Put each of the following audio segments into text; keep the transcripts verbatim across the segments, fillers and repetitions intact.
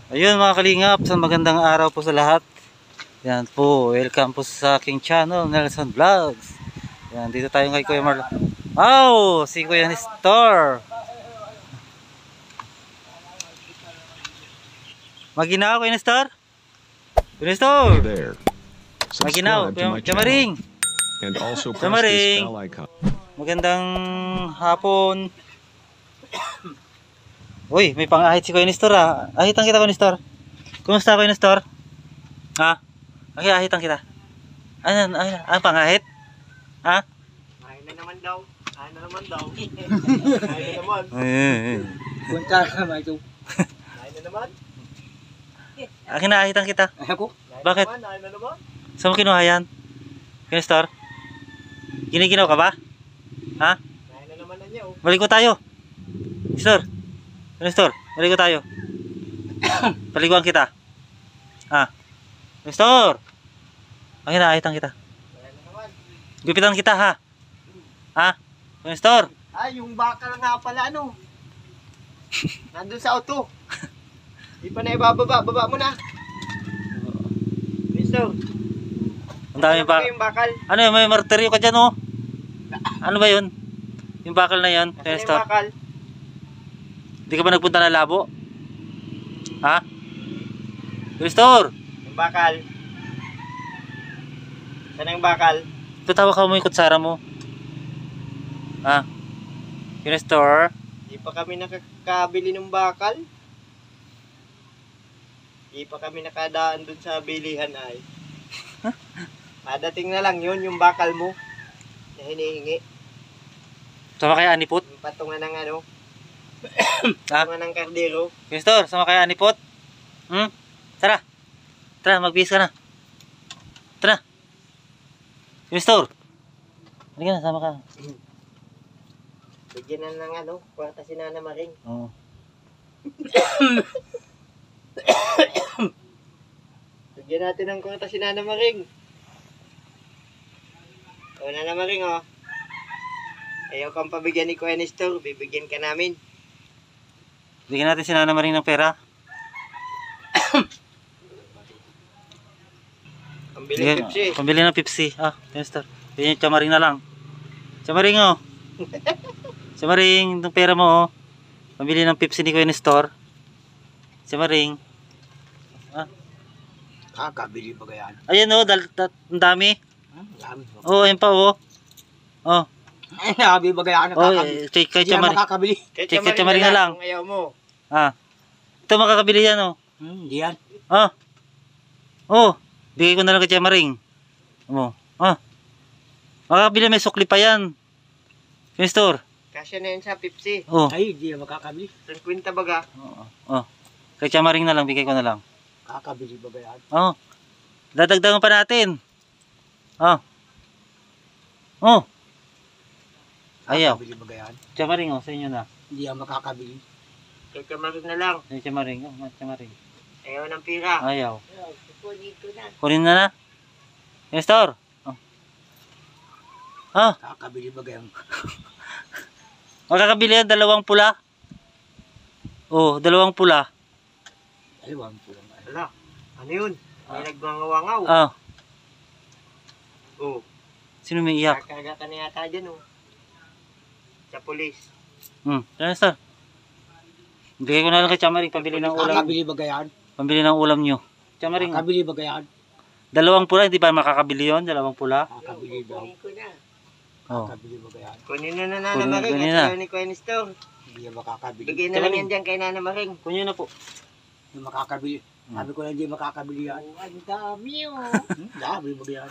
Ayun mga kalingap, sa magandang araw po sa lahat. Yan po, welcome po sa aking channel, Nelson Vlogs. Yan, dito tayo kay Kuya Marlon. Oh, si Kuya Nestor. Maginaw, Kuya Nestor? Kuya Nestor! Hey there. Maginaw, Subscribe to my Kuya Maring. channel and also press Maring. this bell icon. Magandang hapon. Uy, may pang-ahit si Kuya Nestor ah. Ahitan kita Kuya Nestor. Kumusta Kuya Nestor? Ha? Okay, ahitan kita. Ano, ano, ano pang-ahit? Ha? Ay na naman daw. Ay na naman daw. Ay na naman. Eh, Punta ka ba ito? Ay na naman. akin na ahitan kita. Ako? Bakit? Ay na naman. Saan mo kinuha yan? Kuya Nestor? Giniginaw ka ba? Ha? Ay na naman na niya oh. Balik ko tayo. Nestor. Kuya Nestor, balik ko tayo. Paliguan kita. Ha? Nestor! Akin na ahitan kita. Ay na naman. Gupitan kita ha. Ha? Kuya Nestor. Ay yung bakal nga pala ano. Nandun sa auto. Di pa na ibababa. Baba mo na. Mister. Ang dami pa. Yung bakal. Ano yun? May martiryo ka dyan oh. Ano ba yun? Yung bakal na yan, Kuya Nasaan Nestor? yung bakal? Hindi ka ba nagpunta ng labo? Ha? Kuya Nestor! Yung bakal. Saan yung bakal? Tatawa ka mo yung kutsara mo. Ha? Kuya Nestor? Di pa kami nakakabili ng bakal. Di pa kami nakadaan dun sa bilihan ay. Madating na lang yun, yung bakal mo na hinihingi. Sama kaya Anipot? Yung patungan ng ano, Ha? patungan ng kardero. Kuya Nestor, sama kaya Anipot? Hmm? Tara. Tara, magbihis ka na. Tara. Kuya Nestor. Halika na, sama ka. Bigyan na ng ano, kwarta si Nana Maring. Oo. Bigyan natin ng kwarta si Nana Maring. O Nana Maring oh. Ayaw kang pabigyan ni Kuya Nestor, bibigyan ka namin. Bigyan natin si Nana Maring ng pera. Pambili Bigyan- Pepsi. Pambili ng Pepsi. Ah, Kuya Nestor. Bigyan yung Chamaring na lang. Chamaring oh. Chamaring, itong pera mo oh. Pambili ng Pepsi ni Kuya Nestor. Chamaring. Ah, kabili ba yan? Ayan oh, dal dal- ang dami. Dami. Oh, ayun pa oh. Oh, Ay, nakabili ba yan? oh, eh, kay, kay Chamaring. makakabili. Kay Kay- kay Chamaring na lang. Kung ayaw mo. Ah. Ito makakabili yan oh. Hmm, di yan. Ah. Oh, bigay ko na lang kay Chamaring. Oh. Ah. Makakabili, may sukli pa yan. Kuya Nestor. Kasya na yun sa Pepsi. Oh. Ay, di yan makakabili. fifty baga. Oh. Oh. Kay Chamaring na lang, bigay ko na lang. Kakabili ba yan? Oh. Dadagdagan pa natin. Oh. Oh. Ayaw. Kakabili ba yan? Chamaring oh, sa inyo na. Hindi yan makakabili. Kay Chamaring na lang. Ay, Chamaring. Oh, Chamaring. Ayaw ng pira. Ayaw. Kukunin ko na. Kunin na na. Nestor. Oh. Ah, Kakabili ba yan? makakabili yan, dalawang pula. Oh, dalawang pula. Ayaw, ang pulang. Ala, ano yun? May nagwangawangaw. Ah, Oh, sino may iyak? kakaga ka na yata dyan oh. Sa polis. Hmm, Nestor. Bigay ko na lang kay Chamaring, pambili ng ulam. Kakabili ba yan? Pambili ng ulam nyo. Chamaring, Kakabili ba yan? dalawang pula, hindi ba makakabili yon? Dalawang pula? Kakabili daw. Oh. Kakabili ba yan? Kunin na na Nana Kunin- Maring. kunin At na. ayaw ni Kuya Nestor. Hindi yan makakabili. Bigay na Chamaring. lang yan dyan kay Nana Maring. Kunyo na po. Hindi makakabili. Sabi ko na hindi makakabili yan. Oh, ang dami oh. Hmm? Dami ba yan?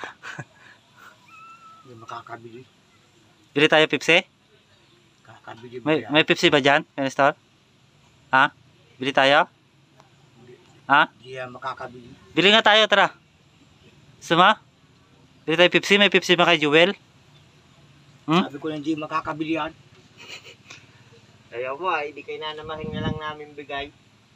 Hindi makakabili. Bili tayo Pepsi? Kakabili ba May, yan? may Pepsi ba dyan, Nestor? Ha? Bili tayo? Ha? Hindi yan makakabili. Bili nga tayo, tara. Suma? Bili tayo Pepsi, may Pepsi ba kay Jewel? Hmm? Sabi ko na hindi makakabili yan. Ayaw mo ay, hindi kay Nana Maring na lang namin bigay.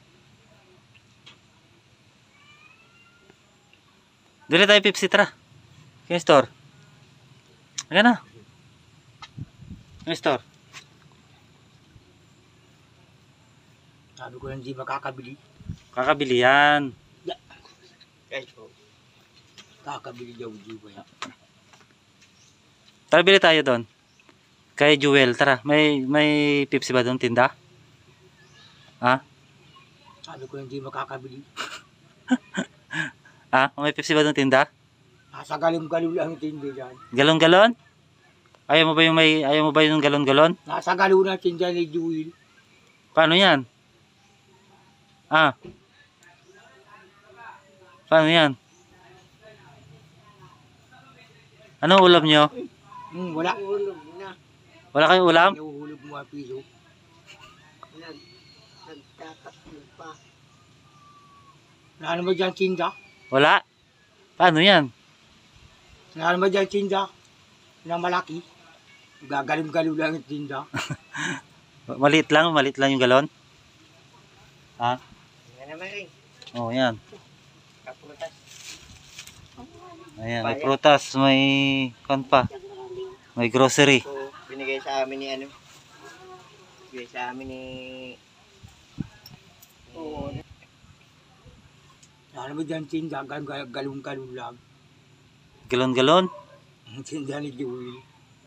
Bili tayo Pepsi, tara. Nestor. Ayan na. Nestor. Sabi ko hindi makakabili. Kakabili yan. Guys, oh. Kakabili daw di ba yan? Tara, bili tayo doon. Kay Jewel, tara. May may Pepsi ba doon tinda? Ha? Sabi ko hindi makakabili. Ha? May Pepsi ba doon tinda? Nasa galim-galim lang yung tindi dyan. Galon-galon? Ayaw mo ba yung may ayaw mo ba yung galon-galon? Nasa galo na tinda ni Jewel. Paano yan? Ah. Paano yan? Anong ulam nyo? Hmm, wala. Uhulog na. Wala kayong ulam? Nahuhulog mo ang piso. Nag, nagtatakbo pa. Wala naman dyan tinda. Wala? Paano yan? Wala naman dyan tinda. Na malaki. Gagalim-galim lang yung tinda. Maliit lang, maliit lang yung galon. Ha? Yan naman rin. Oh, yan. Kaputas. Ayan, may prutas, may kan pa. May grocery. So, binigay sa amin ni ano. Binigay sa amin ni... Oo. Wala naman dyan tinda. Galong-galong lang. Galon-galon? Ang tinda ni Jewel.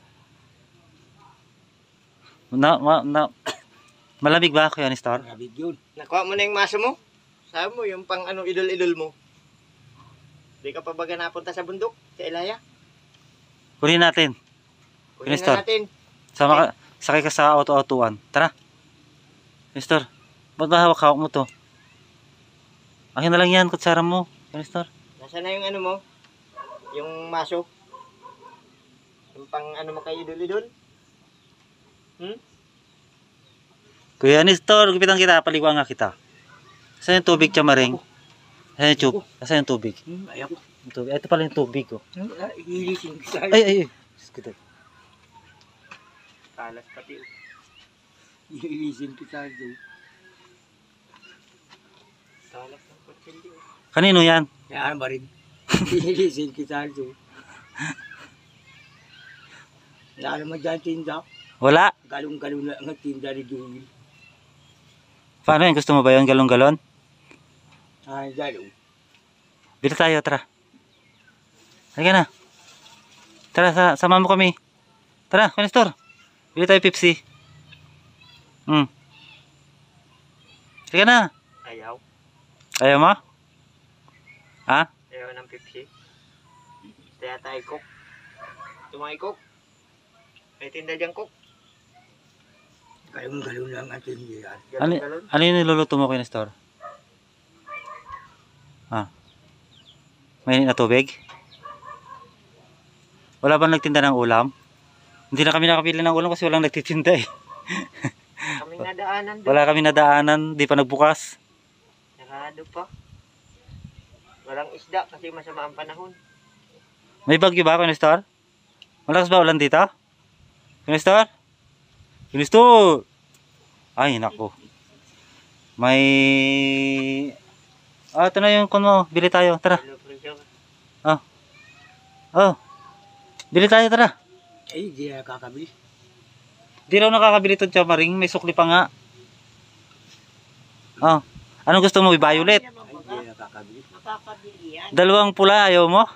Na, ma, na, malamig ba kayo, Nestor? Maraming yun. Nakuha mo na yung maso mo? Sabi mo, yung pang ano, idol-idol mo. Di ka pa baga napunta sa bundok, sa Elaya? Kunin natin. Kunin Nestor. na natin. Sama ka, sakay ka sa auto-autuan. Tara. Nestor, ba't ba hawak-hawak mo to? Akin na lang yan, kutsara mo. Nestor. Nasaan na yung ano mo? Yung maso? Yung pang ano mo kay idol-idol? Hmm? Kuya Nestor, gupitan kita, paligwa nga kita. Saan yung tubig, Chamaring? Saan yung, tube? Saan yung tubig? Hmm, ayaw ko. Yung tubig. Ay, ito pala yung tubig, oh. Hmm, ah, ilisin ko sa... Ay, ay, ay. Skutin. Kalas pati. Ilisin ko sa... Kalas ng kutsilyo. Kanino yan? Kaya ba rin? Ilisin ko sa... Wala naman dyan tinda. Wala. Galong-galong na ang tinda ni Jewel. Paano yan? Gusto mo ba yung galong-galon? Ah, dyan. Bili tayo, tara. Halika na. Tara, sa sama mo kami. Tara, Nestor. Bili tayo Pepsi. Hmm. Halika na. Ayaw. Ayaw mo? Ha? Ayaw ng Pepsi. Kaya tayo cook. Tumay cook. May tinda dyan cook. Galong-galong lang ang tinda yan. Ano, ano yung niluluto mo kay Nestor? Ha? Mainit na tubig? Wala bang nagtinda ng ulam? Hindi na kami nakapili ng ulam kasi walang nagtitinda eh. Kami nadaanan doon. Wala kami nadaanan, di pa nagbukas. Sarado pa. Walang isda kasi masama ang panahon. May bagyo ba, Nestor? Malakas ba ulan dito? Nestor? Nestor! Ay, nako. May... Ah, ito na yung kun mo. Bili tayo, tara. Oh. Oh. Bili tayo, tara. Ay, di na kakabili. Di raw nakakabili ito, Chamaring. May sukli pa nga. Oh. Anong gusto mo? Violet? Ay, di na kakabili. Makakabili yan. Dalawang pula, ayaw mo?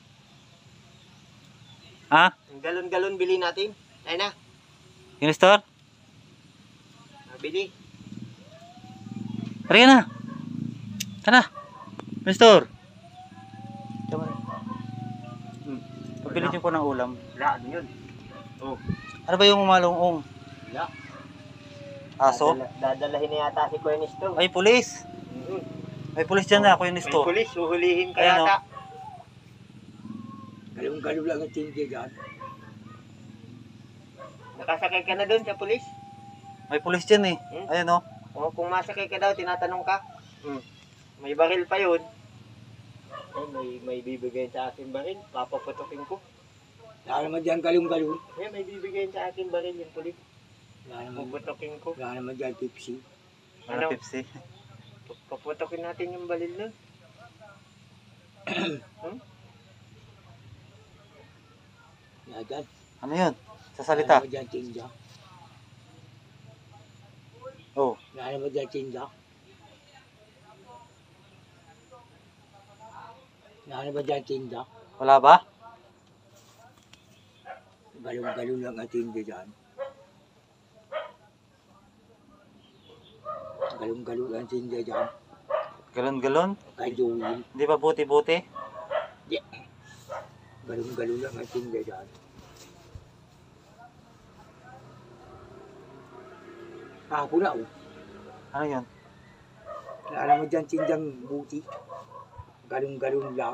Ha? Galon-galon bili natin. Ay na. Yung Nestor? Bili. Tara na. Tara. Nestor. Hmm. Pabili niyo po ng ulam. Wala, ano yun? Oh. Ano ba yung umalong-ong? Wala. Aso? Dadala, dadalahin na yata si Kuya Nestor. Ay, pulis. Mm. May pulis dyan na ako yung May Nestor. pulis, uhulihin ka Ayan, yata. Galong-galong lang ang tindi dyan. Nakasakay ka na doon sa pulis? May pulis dyan eh. Hmm? Ayan o. O kung masakay ka daw, tinatanong ka. Hmm. May baril pa yun. Ay, may, may bibigay sa akin baril. Papaputukin ko. Wala naman dyan galong-galong. Eh, may bibigay sa akin baril yung pulis. Wala naman. Puputukin ko. Wala naman dyan Pepsi. Ano? Ano? Pepsi. Paputukin natin yung baril nun. Hmm? Wala dyan. Ano yun? Sa salita. Wala naman dyan tinda. Oh. Wala naman dyan tinda. Wala naman dyan tinda. Wala ba? Galong-galong lang ang tinda dyan. Galong-galong ang tinda dyan. Galon-galon? Kay Joel. Hindi ba buti-buti? Yeah. Galong-galong lang ang tinda dyan. Kahapon na, oh. Ano yun? Wala naman dyan tindang buti. Galong-galong lang.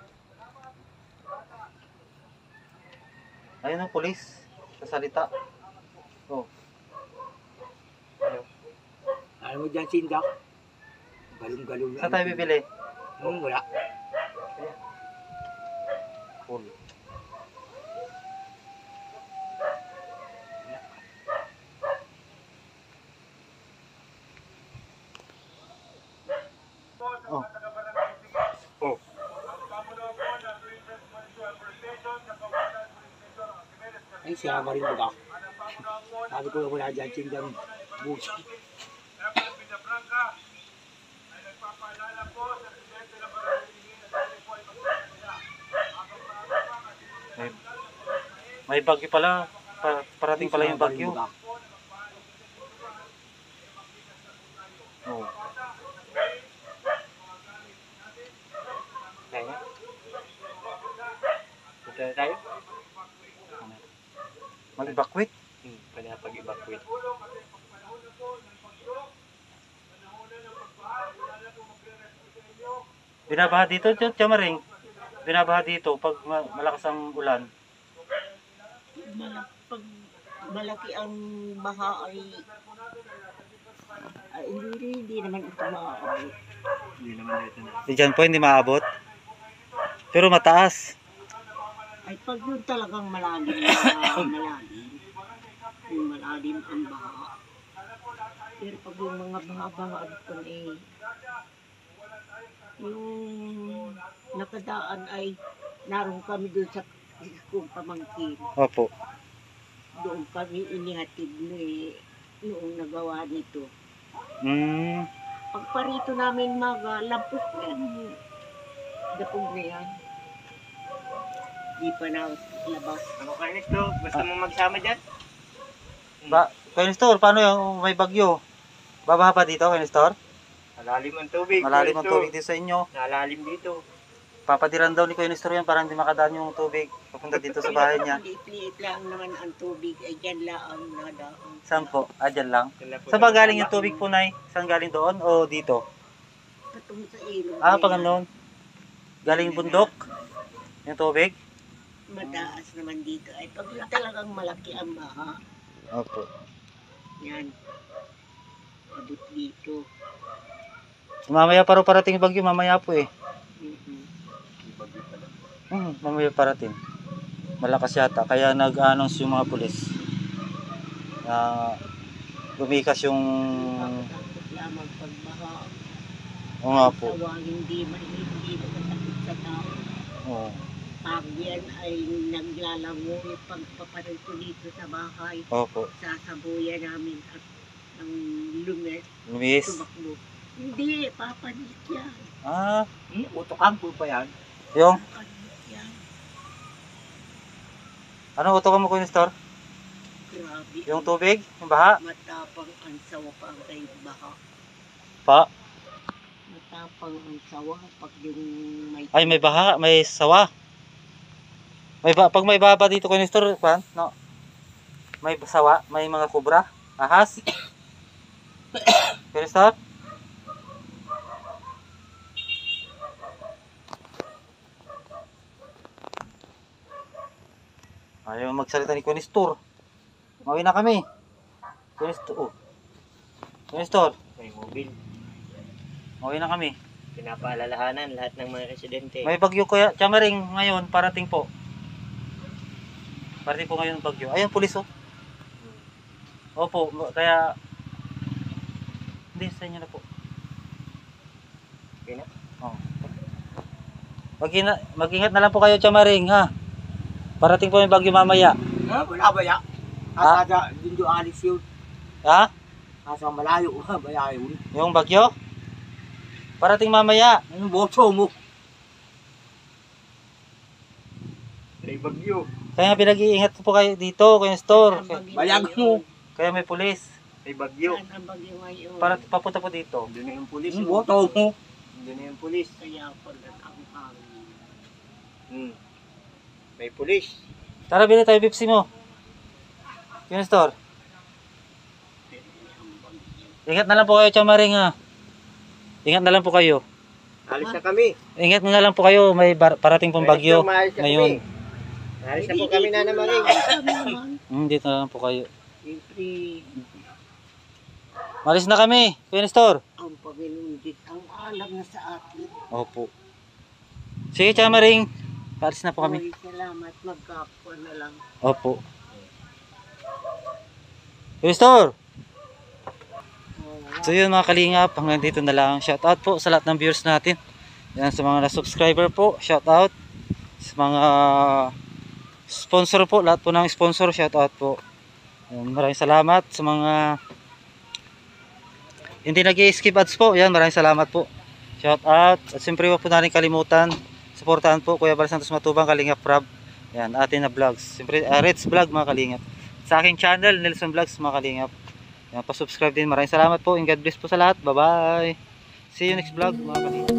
Ayun ang pulis. Sa salita. Oh. Ano? Wala naman dyan tinda. Galong-galong lang. Saan tayo bibili? Hmm, wala. Cool. Oh. Oh. Ay, siya ka rin baga. Sabi ko wala dyan tindang buti. May, may bagyo pala. Pa, parating pala yung bagyo. Oh. Kaya nga. Punta na tayo? Mag-evacuate? Hmm, pwede na pag-evacuate. Binabaha dito, Chamaring. Binabaha dito pag ma- malakas ang ulan. Malak, pag malaki ang baha ay, ay hindi, hindi naman ito maaabot. Hindi naman dito na. Di dyan po, hindi maabot. Pero mataas. Ay pag yun talagang malalim na malalim, yung malalim ang baha. Pero pag yung mga baha-baha dito eh, yung nakadaan ay naroon kami doon sa kung pamangkin. Opo. Doon kami inihatid ni noong nagawa dito. Mm. Pag parito namin mag-lampos na yan, dapog na yan. Di pa na labas. Ano ka nito? Gusto mo magsama dyan? Ba, Kuya Nestor, paano yung may bagyo? Babaha pa dito, Kuya Nestor? Malalim ang tubig. Malalim ang Dito. tubig dito sa inyo. Nalalim dito. Papadiran daw ni Kuya Nestor yan para hindi makadaan yung tubig papunta dito sa bahay niya. Liit-liit lang naman ang tubig, ay dyan lang ang nadaan. Saan po? Ah, dyan lang. Yan na po Saan ba yung galing tama. yung tubig po, Nay? Saan galing doon o dito? Patung sa ilog. Ah, na pag yan. noon. Galing bundok? Yung tubig? Mataas naman dito. Ay pag yun talagang malaki ang baha, Opo. yan. Abot dito. Mamaya pa raw parating yung bagyo, mamaya po eh. Mm-mm. Hmm, mamaya parating. Malakas yata, kaya nag-announce yung mga pulis. Na lumikas yung... Nakakatakot lamang pag baha. Oo nga po. Sawa, hindi man hindi nakatakot sa tao. Oo. Pag yan ay naglalangoy pagpaparito dito sa bahay, Opo. sasabuyan namin at ang lumet, Lumis. tumakbo. Hindi, papanik yan. Ah, Hmm, utokan po pa yan. yung... Papanik yan. Ano utokan mo, Kuya Nestor? Grabe. Yung tubig? Yung baha? Matapang ang sawa pa ang kay baha. Pa? Matapang ang sawa pag yung may... Ay, may baha, may sawa. May ba pag may baha pa dito, Kuya Nestor, pan? No. May sawa, may mga kubra, ahas. Kuya Nestor? Ayaw magsalita ni Kuya Nestor. Mauwi na kami. Kuya Nestor, oh. Kuya Nestor, May mobile. mauwi na kami. Pinapaalalahanan lahat ng mga residente. May bagyo Kuya Chamaring ngayon, parating po. Parating po ngayon ang bagyo. Ayun, pulis oh. Opo, kaya... Hindi, sa inyo na po. Okay na? Oh. Mag-ina- mag-ingat na lang po kayo, Chamaring, ha? Parating po yung bagyo mamaya. Ha? Wala ba ya? Ha? Asada, din do alis yun. Ha? Kaso malayo, malayo. Yung bagyo? Parating mamaya. Anong boto mo? May bagyo. Kaya nga pinag-iingat po kayo dito, kayo store. Ang bagyo Bayag ngayon. mo. Kaya may pulis. May bagyo. Saan ang bagyo ngayon? Para papunta po dito. Doon na yung pulis. Anong boto mo? Doon na yung pulis. Kaya pala ang hangin. Hmm. May pulis. Tara, bili tayo Pepsi mo. Yung store. Pero ang bagyo. Ingat na lang po kayo, Chamaring ha. Ingat na lang po kayo. Alis na kami. Ingat na lang po kayo, may bar- parating pong bagyo Maalis na ngayon. kami. Alis na po kami na naman eh. Kami naman. Hmm, dito na lang po kayo. Siyempre, Malis na kami, Kuya Nestor. ang Panginoon din ang alam na sa atin. Opo. Sige, Chamaring. Paalis na po kami. Ay, salamat. Magkapwa na lang. Opo. Kuya Nestor. Oh, So yun mga kalingap, hanggang dito na lang. Shout out po sa lahat ng viewers natin. Yan sa mga na-subscriber po, shout out. Sa mga sponsor po, lahat po ng sponsor, shout out po. Yan, maraming salamat sa mga hindi nag-i-skip ads po. Yan, maraming salamat po. Shout out. At siyempre huwag po natin kalimutan, suportahan po Kuya Bal Santos Matubang, Kalingap Rob. Yan, atin na vlogs. Siyempre, uh, Reds Vlog mga kalingap. Sa aking channel, Nelson Vlogs mga kalingap. Yan, pa-subscribe din. Maraming salamat po and God bless po sa lahat. Bye-bye. See you next vlog mga kalingap.